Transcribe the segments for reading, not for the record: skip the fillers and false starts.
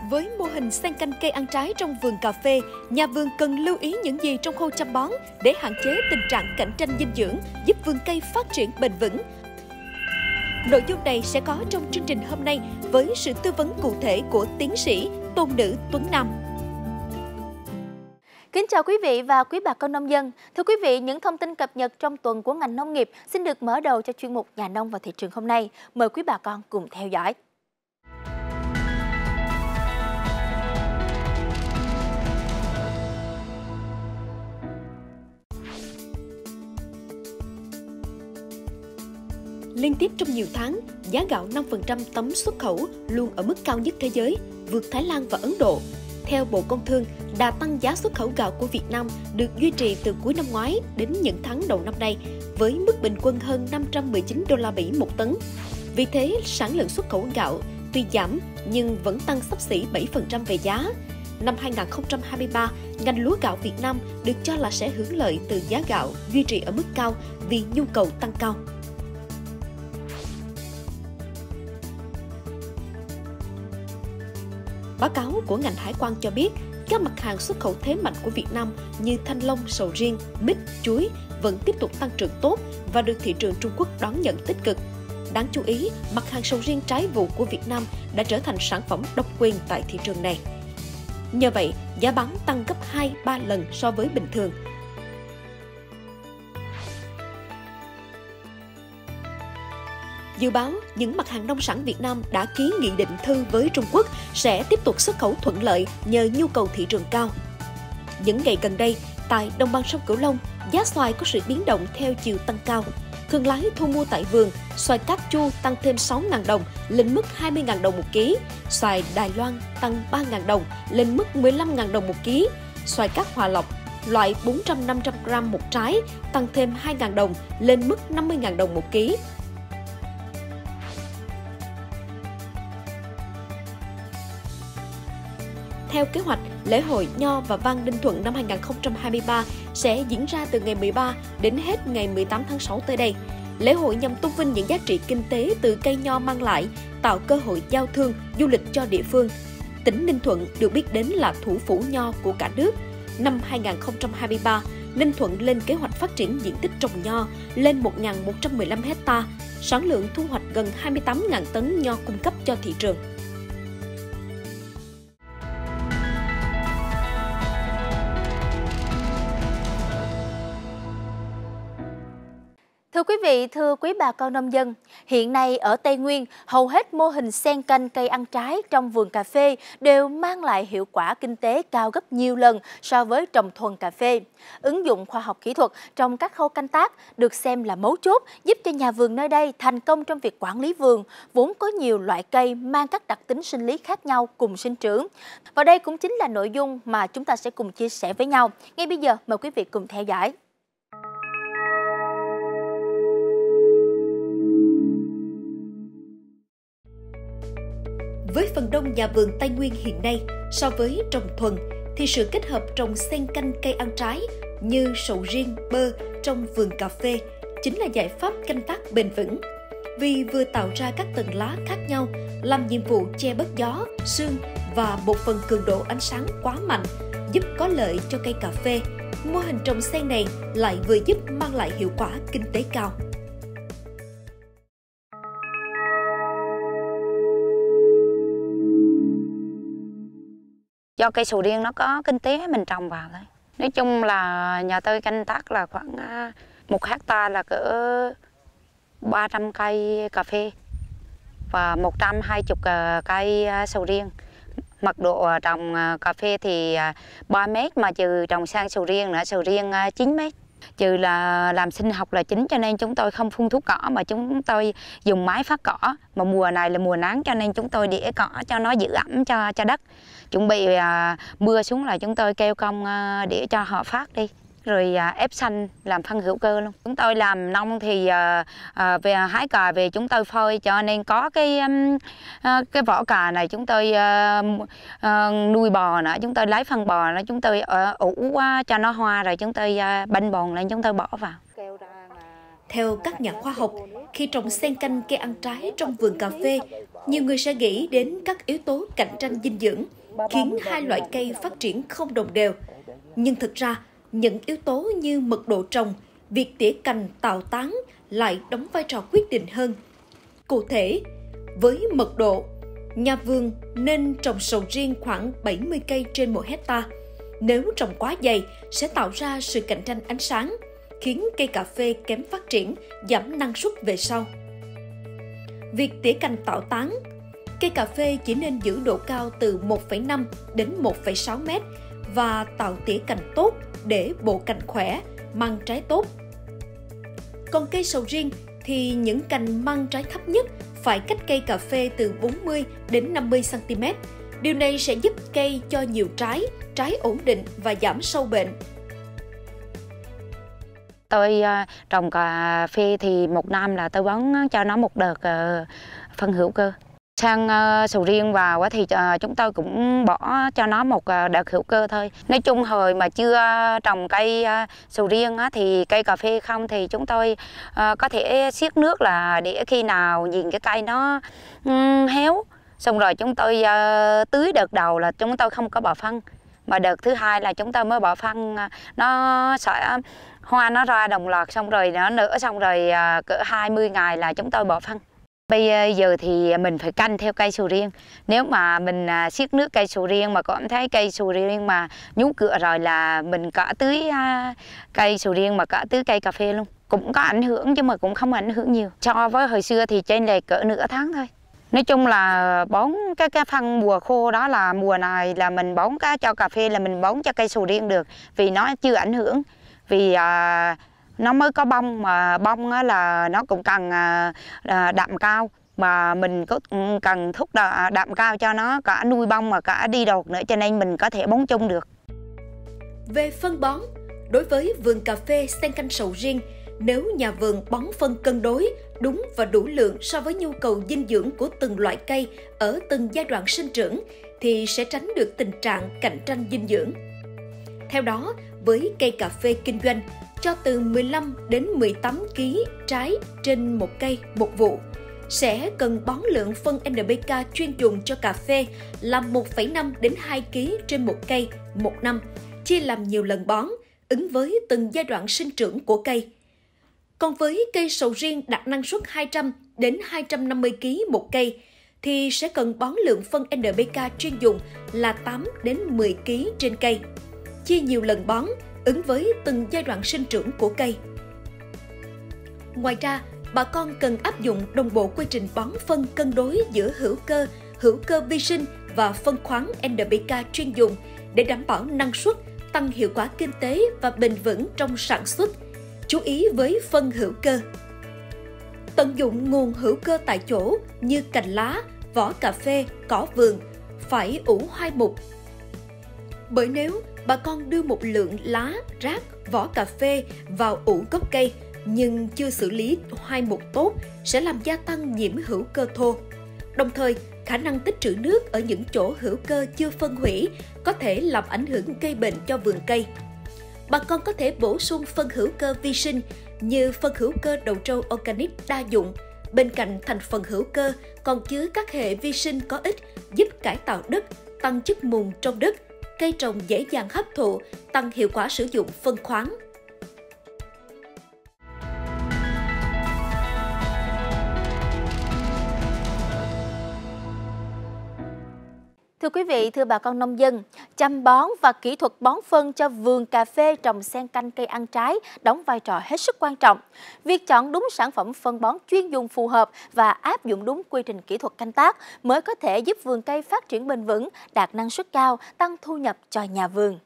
Với mô hình xen canh cây ăn trái trong vườn cà phê, nhà vườn cần lưu ý những gì trong khâu chăm bón để hạn chế tình trạng cạnh tranh dinh dưỡng, giúp vườn cây phát triển bền vững. Nội dung này sẽ có trong chương trình hôm nay với sự tư vấn cụ thể của tiến sĩ Tôn Nữ Tuấn Nam. Kính chào quý vị và quý bà con nông dân. Thưa quý vị, những thông tin cập nhật trong tuần của ngành nông nghiệp xin được mở đầu cho chuyên mục Nhà nông và thị trường hôm nay. Mời quý bà con cùng theo dõi. Liên tiếp trong nhiều tháng, giá gạo 5% tấm xuất khẩu luôn ở mức cao nhất thế giới, vượt Thái Lan và Ấn Độ. Theo Bộ Công Thương, đà tăng giá xuất khẩu gạo của Việt Nam được duy trì từ cuối năm ngoái đến những tháng đầu năm nay, với mức bình quân hơn 519 đô la Mỹ một tấn. Vì thế, sản lượng xuất khẩu gạo tuy giảm nhưng vẫn tăng xấp xỉ 7% về giá. Năm 2023, ngành lúa gạo Việt Nam được cho là sẽ hưởng lợi từ giá gạo duy trì ở mức cao vì nhu cầu tăng cao. Báo cáo của ngành hải quan cho biết, các mặt hàng xuất khẩu thế mạnh của Việt Nam như thanh long, sầu riêng, mít, chuối vẫn tiếp tục tăng trưởng tốt và được thị trường Trung Quốc đón nhận tích cực. Đáng chú ý, mặt hàng sầu riêng trái vụ của Việt Nam đã trở thành sản phẩm độc quyền tại thị trường này. Nhờ vậy, giá bán tăng gấp 2-3 lần so với bình thường. Dự báo, những mặt hàng nông sản Việt Nam đã ký nghị định thư với Trung Quốc sẽ tiếp tục xuất khẩu thuận lợi nhờ nhu cầu thị trường cao. Những ngày gần đây, tại đồng bằng sông Cửu Long, giá xoài có sự biến động theo chiều tăng cao. Thương lái thu mua tại vườn, xoài cát chu tăng thêm 6.000 đồng lên mức 20.000 đồng một ký, xoài Đài Loan tăng 3.000 đồng lên mức 15.000 đồng một ký, xoài cát Hòa Lộc loại 400-500 gram một trái tăng thêm 2.000 đồng lên mức 50.000 đồng một ký. Theo kế hoạch, lễ hội Nho và Vang Ninh Thuận năm 2023 sẽ diễn ra từ ngày 13 đến hết ngày 18 tháng 6 tới đây. Lễ hội nhằm tôn vinh những giá trị kinh tế từ cây nho mang lại, tạo cơ hội giao thương, du lịch cho địa phương. Tỉnh Ninh Thuận được biết đến là thủ phủ nho của cả nước. Năm 2023, Ninh Thuận lên kế hoạch phát triển diện tích trồng nho lên 1.115 hecta, sản lượng thu hoạch gần 28.000 tấn nho cung cấp cho thị trường. Thưa quý vị, thưa quý bà con nông dân, hiện nay ở Tây Nguyên, hầu hết mô hình xen canh cây ăn trái trong vườn cà phê đều mang lại hiệu quả kinh tế cao gấp nhiều lần so với trồng thuần cà phê. Ứng dụng khoa học kỹ thuật trong các khâu canh tác được xem là mấu chốt giúp cho nhà vườn nơi đây thành công trong việc quản lý vườn, vốn có nhiều loại cây mang các đặc tính sinh lý khác nhau cùng sinh trưởng. Và đây cũng chính là nội dung mà chúng ta sẽ cùng chia sẻ với nhau. Ngay bây giờ, mời quý vị cùng theo dõi. Với phần đông nhà vườn Tây Nguyên hiện nay, so với trồng thuần, thì sự kết hợp trồng xen canh cây ăn trái như sầu riêng, bơ trong vườn cà phê chính là giải pháp canh tác bền vững. Vì vừa tạo ra các tầng lá khác nhau, làm nhiệm vụ che bớt gió, sương và một phần cường độ ánh sáng quá mạnh, giúp có lợi cho cây cà phê. Mô hình trồng xen này lại vừa giúp mang lại hiệu quả kinh tế cao. Do cây sầu riêng nó có kinh tế mình trồng vào thôi. Nói chung là nhà tôi canh tác là khoảng 1 hecta là cỡ 300 cây cà phê và 120 cây sầu riêng. Mật độ trồng cà phê thì 3 mét mà trừ trồng sang sầu riêng 9 mét. Trừ là làm sinh học là chính cho nên chúng tôi không phun thuốc cỏ mà chúng tôi dùng máy phát cỏ. Mà mùa này là mùa nắng cho nên chúng tôi đĩa cỏ cho nó giữ ẩm cho đất. Chuẩn bị mưa xuống là chúng tôi kêu công để cho họ phát đi. Rồi ép xanh làm phân hữu cơ luôn. Chúng tôi làm nông thì về hái cà về chúng tôi phơi cho nên có cái vỏ cà này chúng tôi nuôi bò nữa, chúng tôi lấy phân bò nó chúng tôi ủ cho nó hoa rồi chúng tôi banh bòn lên chúng tôi bỏ vào. Theo các nhà khoa học, khi trồng xen canh cây ăn trái trong vườn cà phê, nhiều người sẽ nghĩ đến các yếu tố cạnh tranh dinh dưỡng, khiến hai loại cây phát triển không đồng đều. Nhưng thực ra, những yếu tố như mật độ trồng, việc tỉa cành tạo tán lại đóng vai trò quyết định hơn. Cụ thể, với mật độ, nhà vườn nên trồng sầu riêng khoảng 70 cây trên 1 hectare. Nếu trồng quá dày, sẽ tạo ra sự cạnh tranh ánh sáng, khiến cây cà phê kém phát triển, giảm năng suất về sau. Việc tỉa cành tạo tán, cây cà phê chỉ nên giữ độ cao từ 1,5 đến 1,6 mét và tạo tỉa cành tốt để bộ cành khỏe, mang trái tốt. Còn cây sầu riêng thì những cành mang trái thấp nhất phải cách cây cà phê từ 40 đến 50 cm. Điều này sẽ giúp cây cho nhiều trái ổn định và giảm sâu bệnh. Tôi trồng cà phê thì một năm là tôi bón cho nó một đợt phân hữu cơ. Sang sầu riêng vào thì chúng tôi cũng bỏ cho nó một đợt hữu cơ thôi. Nói chung hồi mà chưa trồng cây sầu riêng thì cây cà phê không thì chúng tôi có thể xiết nước là để khi nào nhìn cái cây nó héo. Xong rồi chúng tôi tưới đợt đầu là chúng tôi không có bỏ phân. Mà đợt thứ hai là chúng tôi mới bỏ phân, nó sẽ hoa nó ra đồng loạt xong rồi nó nở xong rồi cỡ 20 ngày là chúng tôi bỏ phân. Bây giờ thì mình phải canh theo cây sầu riêng. Nếu mà mình xiết nước cây sầu riêng mà cảm thấy cây sầu riêng mà nhú cửa rồi là mình cả tưới cây sầu riêng mà cả tưới cây cà phê luôn. Cũng có ảnh hưởng nhưng mà cũng không ảnh hưởng nhiều. So với hồi xưa thì chênh lệch cỡ nửa tháng thôi. Nói chung là bón cái phân mùa khô đó là mùa này là mình bón cho cà phê là mình bón cho cây sầu riêng được. Vì nó chưa ảnh hưởng. Vì nó mới có bông mà bông là nó cũng cần đạm cao. Mà mình có cần thúc đạm cao cho nó cả nuôi bông mà cả đi đột nữa cho nên mình có thể bón chung được. Về phân bón, đối với vườn cà phê xen canh sầu riêng, nếu nhà vườn bón phân cân đối, đúng và đủ lượng so với nhu cầu dinh dưỡng của từng loại cây ở từng giai đoạn sinh trưởng, thì sẽ tránh được tình trạng cạnh tranh dinh dưỡng. Theo đó, với cây cà phê kinh doanh, cho từ 15 đến 18 kg trái trên một cây một vụ, sẽ cần bón lượng phân NPK chuyên dùng cho cà phê là 1,5 đến 2 kg trên một cây một năm, chia làm nhiều lần bón, ứng với từng giai đoạn sinh trưởng của cây. Còn với cây sầu riêng đạt năng suất 200 đến 250 kg một cây, thì sẽ cần bón lượng phân NPK chuyên dùng là 8 đến 10 kg trên cây, chia nhiều lần bón, ứng với từng giai đoạn sinh trưởng của cây. Ngoài ra, bà con cần áp dụng đồng bộ quy trình bón phân cân đối giữa hữu cơ vi sinh và phân khoáng NPK chuyên dùng để đảm bảo năng suất, tăng hiệu quả kinh tế và bền vững trong sản xuất. Chú ý với phân hữu cơ. Tận dụng nguồn hữu cơ tại chỗ như cành lá, vỏ cà phê, cỏ vườn, phải ủ hoai mục. Bởi nếu bà con đưa một lượng lá, rác, vỏ cà phê vào ủ gốc cây nhưng chưa xử lý hoai mục tốt sẽ làm gia tăng nhiễm hữu cơ thô. Đồng thời, khả năng tích trữ nước ở những chỗ hữu cơ chưa phân hủy có thể làm ảnh hưởng gây bệnh cho vườn cây. Bà con có thể bổ sung phân hữu cơ vi sinh như phân hữu cơ đậu trâu organic đa dụng. Bên cạnh thành phần hữu cơ còn chứa các hệ vi sinh có ích giúp cải tạo đất, tăng chất mùn trong đất, cây trồng dễ dàng hấp thụ, tăng hiệu quả sử dụng phân khoáng. Thưa quý vị, thưa bà con nông dân, chăm bón và kỹ thuật bón phân cho vườn cà phê trồng xen canh cây ăn trái đóng vai trò hết sức quan trọng. Việc chọn đúng sản phẩm phân bón chuyên dùng phù hợp và áp dụng đúng quy trình kỹ thuật canh tác mới có thể giúp vườn cây phát triển bền vững, đạt năng suất cao, tăng thu nhập cho nhà vườn.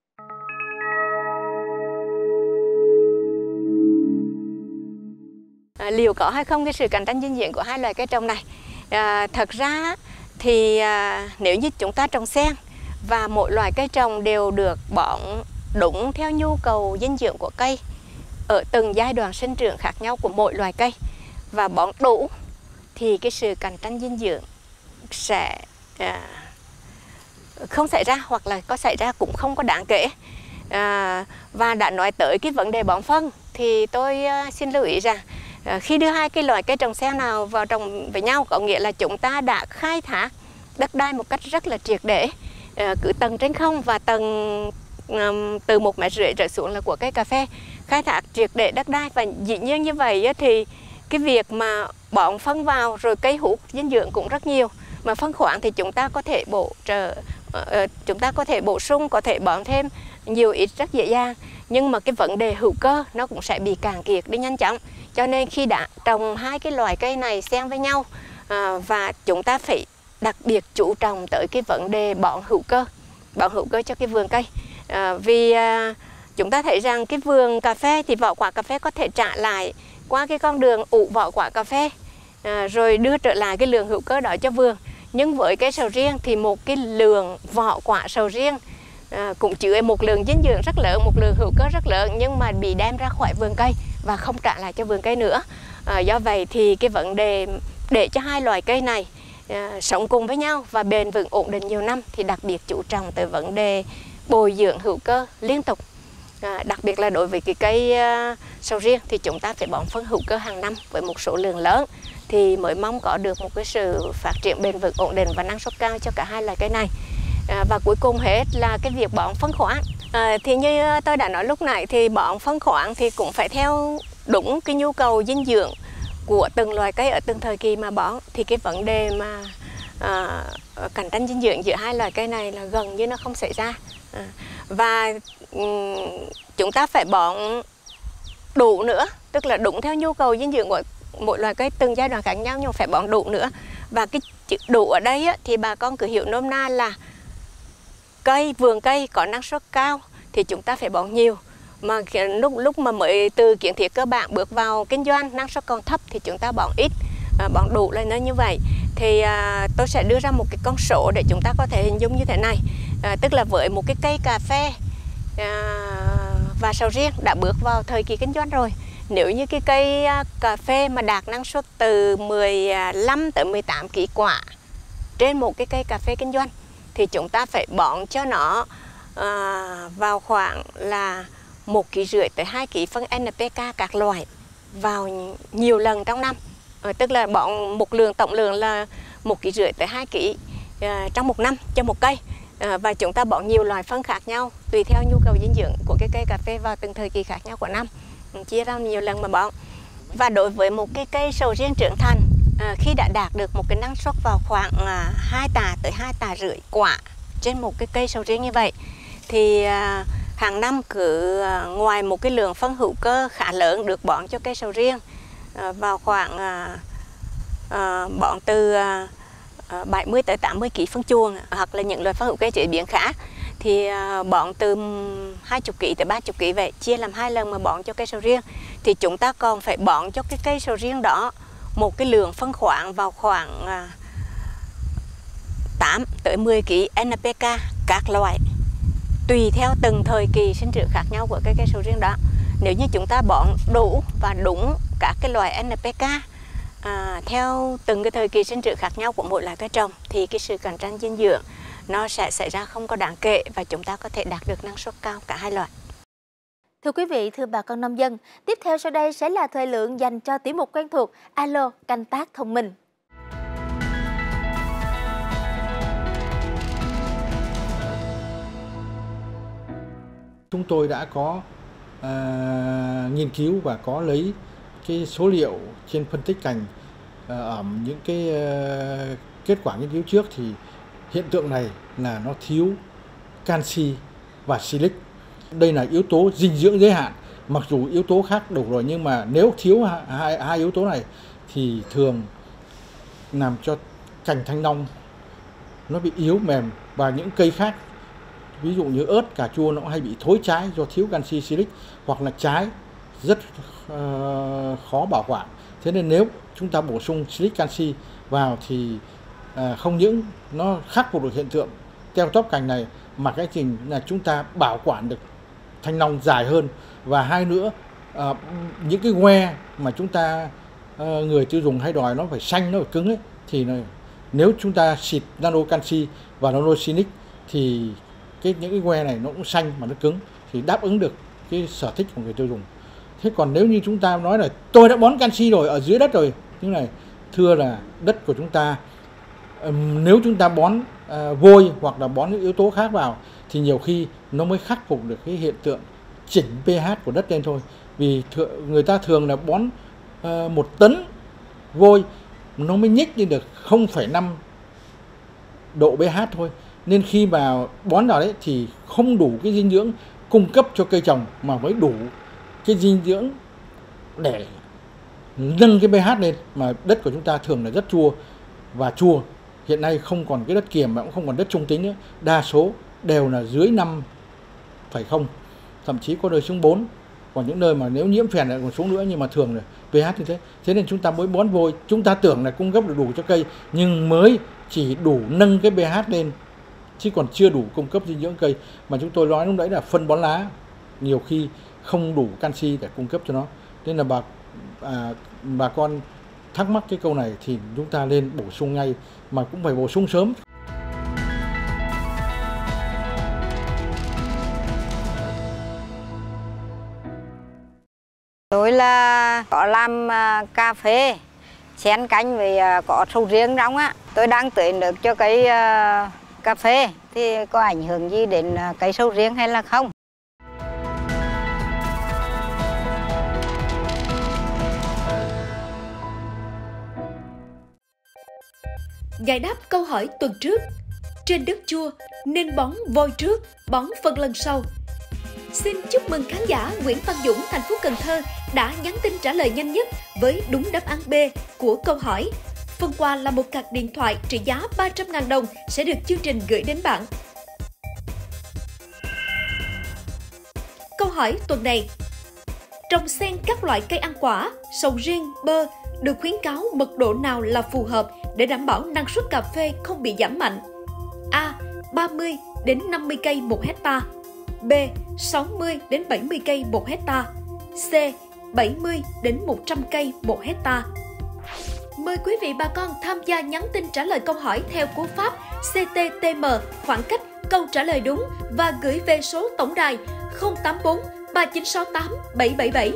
Liệu có hay không cái sự cạnh tranh dinh dưỡng của hai loài cây trồng này? Thật ra thì nếu như chúng ta trồng xen và mỗi loài cây trồng đều được bón đúng theo nhu cầu dinh dưỡng của cây ở từng giai đoạn sinh trưởng khác nhau của mỗi loài cây và bón đủ thì cái sự cạnh tranh dinh dưỡng sẽ không xảy ra, hoặc là có xảy ra cũng không có đáng kể. Và đã nói tới cái vấn đề bón phân thì tôi xin lưu ý rằng Khi đưa hai cái loại cây trồng xen nào vào trồng với nhau có nghĩa là chúng ta đã khai thác đất đai một cách rất là triệt để, cứ tầng trên không và tầng từ 1,5 mét trở xuống là của cây cà phê, khai thác triệt để đất đai. Và dĩ nhiên như vậy thì cái việc mà bón phân vào rồi cây hút dinh dưỡng cũng rất nhiều, mà phân khoáng thì chúng ta có thể bổ sung, có thể bón thêm nhiều ít rất dễ dàng, nhưng mà cái vấn đề hữu cơ nó cũng sẽ bị cạn kiệt đi nhanh chóng. Cho nên khi đã trồng hai cái loài cây này xen với nhau, và chúng ta phải đặc biệt chú trọng tới cái vấn đề bón hữu cơ cho cái vườn cây. Vì chúng ta thấy rằng cái vườn cà phê thì vỏ quả cà phê có thể trả lại qua cái con đường ủ vỏ quả cà phê, rồi đưa trở lại cái lượng hữu cơ đó cho vườn. Nhưng với cây sầu riêng thì một cái lượng vỏ quả sầu riêng cũng chứa một lượng dinh dưỡng rất lớn, một lượng hữu cơ rất lớn, nhưng mà bị đem ra khỏi vườn cây và không trả lại cho vườn cây nữa. Do vậy thì cái vấn đề để cho hai loài cây này sống cùng với nhau và bền vững ổn định nhiều năm thì đặc biệt chú trọng tới vấn đề bồi dưỡng hữu cơ liên tục. Đặc biệt là đối với cái cây sầu riêng thì chúng ta phải bón phân hữu cơ hàng năm với một số lượng lớn thì mới mong có được một cái sự phát triển bền vững ổn định và năng suất cao cho cả hai loài cây này. Và cuối cùng hết là cái việc bón phân khoáng. Thì như tôi đã nói lúc nãy thì bón phân khoáng thì cũng phải theo đúng cái nhu cầu dinh dưỡng của từng loài cây ở từng thời kỳ mà bón. Thì cái vấn đề mà cạnh tranh dinh dưỡng giữa hai loài cây này là gần như nó không xảy ra. Và chúng ta phải bón đủ nữa, tức là đúng theo nhu cầu dinh dưỡng của mỗi loài cây từng giai đoạn khác nhau, nhưng phải bón đủ nữa. Và cái chữ đủ ở đây thì bà con cứ hiểu nôm na là vườn cây có năng suất cao thì chúng ta phải bón nhiều, mà lúc mà mới từ kiến thiết cơ bản bước vào kinh doanh năng suất còn thấp thì chúng ta bón ít, bón đủ là nên như vậy. Thì tôi sẽ đưa ra một cái con số để chúng ta có thể hình dung như thế này, tức là với một cái cây cà phê và sầu riêng đã bước vào thời kỳ kinh doanh rồi, nếu như cái cây cà phê mà đạt năng suất từ 15 tới 18 kg quả trên một cái cây cà phê kinh doanh thì chúng ta phải bón cho nó vào khoảng là 1,5 kg tới 2 kg phân NPK các loại vào nhiều lần trong năm. Tức là bón một tổng lượng là 1,5 kg tới 2 kg trong một năm cho một cây. Và chúng ta bón nhiều loại phân khác nhau tùy theo nhu cầu dinh dưỡng của cái cây cà phê vào từng thời kỳ khác nhau của năm, chia ra nhiều lần mà bón. Và đối với một cái cây sầu riêng trưởng thành, khi đã đạt được một cái năng suất vào khoảng 2 tạ tới 2,5 tạ quả trên một cái cây sầu riêng như vậy thì hàng năm cứ ngoài một cái lượng phân hữu cơ khá lớn được bón cho cây sầu riêng vào khoảng bón từ 70 tới 80 kg phân chuồng hoặc là những loại phân hữu cơ chế biến khác thì bón từ 20 kg tới 30 kg vậy, chia làm 2 lần mà bón cho cây sầu riêng thì chúng ta còn phải bón cho cái cây sầu riêng đó một cái lượng phân khoáng vào khoảng 8 tới 10 kg NPK các loại tùy theo từng thời kỳ sinh trưởng khác nhau của cây sầu riêng đó. Nếu như chúng ta bón đủ và đúng các cái loại NPK theo từng cái thời kỳ sinh trưởng khác nhau của mỗi loại cây trồng thì cái sự cạnh tranh dinh dưỡng nó sẽ xảy ra không có đáng kể và chúng ta có thể đạt được năng suất cao cả hai loại. Thưa quý vị, thưa bà con nông dân, tiếp theo sau đây sẽ là thời lượng dành cho tiểu mục quen thuộc Alo canh tác thông minh. Chúng tôi đã có nghiên cứu và có lấy cái số liệu trên phân tích cành ở những cái kết quả nghiên cứu trước thì hiện tượng này là nó thiếu canxi và silic. Đây là yếu tố dinh dưỡng giới hạn, mặc dù yếu tố khác đủ rồi nhưng mà nếu thiếu hai yếu tố này thì thường làm cho cành thanh long nó bị yếu mềm và những cây khác ví dụ như ớt, cà chua nó hay bị thối trái do thiếu canxi silic hoặc là trái rất khó bảo quản. Thế nên nếu chúng ta bổ sung silic canxi vào thì không những nó khắc phục được hiện tượng teo tóp cành này mà cái trình là chúng ta bảo quản được thanh long dài hơn. Và hai nữa những cái que mà chúng ta người tiêu dùng hay đòi nó phải xanh, nó phải cứng ấy, thì nếu chúng ta xịt nano canxi và nano silic thì những cái que này nó cũng xanh mà nó cứng thì đáp ứng được cái sở thích của người tiêu dùng. Thế còn nếu như chúng ta nói là tôi đã bón canxi rồi ở dưới đất rồi, như này, thưa là đất của chúng ta nếu chúng ta bón vôi hoặc là bón những yếu tố khác vào thì nhiều khi nó mới khắc phục được cái hiện tượng chỉnh pH của đất lên thôi. Vì người ta thường là bón 1 tấn vôi nó mới nhích lên được 0,5 độ pH thôi. Nên khi mà bón vào đấy thì không đủ cái dinh dưỡng cung cấp cho cây trồng mà mới đủ cái dinh dưỡng để nâng cái pH lên. Mà đất của chúng ta thường là rất chua, và chua hiện nay không còn cái đất kiềm mà cũng không còn đất trung tính nữa, đa số đều là dưới 5,0, thậm chí có nơi xuống 4. Còn những nơi mà nếu nhiễm phèn lại còn xuống nữa, nhưng mà thường là pH như thế. Thế nên chúng ta mới bón vôi, chúng ta tưởng là cung cấp được đủ cho cây nhưng mới chỉ đủ nâng cái pH lên chứ còn chưa đủ cung cấp dinh dưỡng cây. Mà chúng tôi nói lúc đấy là phân bón lá nhiều khi không đủ canxi để cung cấp cho nó. Nên là bà con thắc mắc cái câu này thì chúng ta nên bổ sung ngay, mà cũng phải bổ sung sớm. Tôi là có làm cà phê, xen canh với có sầu riêng trong á. Tôi đang tưới nước cho cây cà phê thì có ảnh hưởng gì đến cây sầu riêng hay là không? Giải đáp câu hỏi tuần trước. Trên đất chua nên bón vôi trước, bón phân lần sau. Xin chúc mừng khán giả Nguyễn Văn Dũng, thành phố Cần Thơ đã nhắn tin trả lời nhanh nhất với đúng đáp án B của câu hỏi. Phần quà là một card điện thoại trị giá 300.000 đồng sẽ được chương trình gửi đến bạn. Câu hỏi tuần này: trồng xen các loại cây ăn quả, sầu riêng, bơ được khuyến cáo mật độ nào là phù hợp để đảm bảo năng suất cà phê không bị giảm mạnh? A. 30 đến 50 cây 1 hecta. B. 60 đến 70 cây 1 hecta. C. 70 đến 100 cây 1 hecta. Mời quý vị bà con tham gia nhắn tin trả lời câu hỏi theo cú pháp CTTM khoảng cách câu trả lời đúng và gửi về số tổng đài 084 3968 777.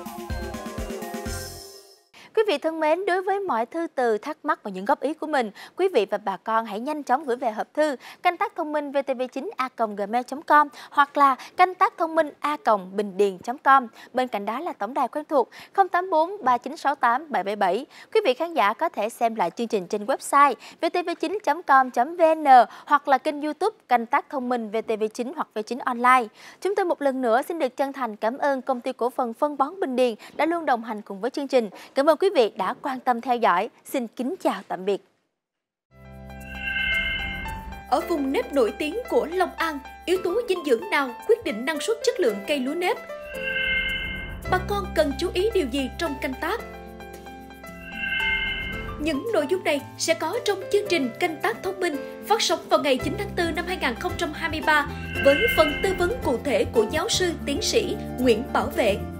Quý vị thân mến, đối với mọi thư từ, thắc mắc và những góp ý của mình, quý vị và bà con hãy nhanh chóng gửi về hộp thư canh tác thông minh vtv9a@gmail.com hoặc là canh tác thông minh a@bình điền.com. Bên cạnh đó là tổng đài quen thuộc 084 3968 777. Quý vị khán giả có thể xem lại chương trình trên website vtv9.com.vn hoặc là kênh YouTube canh tác thông minh VTV9 hoặc V9 Online. Chúng tôi một lần nữa xin được chân thành cảm ơn Công ty Cổ phần Phân bón Bình Điền đã luôn đồng hành cùng với chương trình. Cảm ơn quý vị đã quan tâm theo dõi. Xin kính chào tạm biệt. Ở vùng nếp nổi tiếng của Long An, yếu tố dinh dưỡng nào quyết định năng suất chất lượng cây lúa nếp? Bà con cần chú ý điều gì trong canh tác? Những nội dung này sẽ có trong chương trình Canh tác thông minh phát sóng vào ngày 9 tháng 4 năm 2023 với phần tư vấn cụ thể của giáo sư tiến sĩ Nguyễn Bảo Vệ.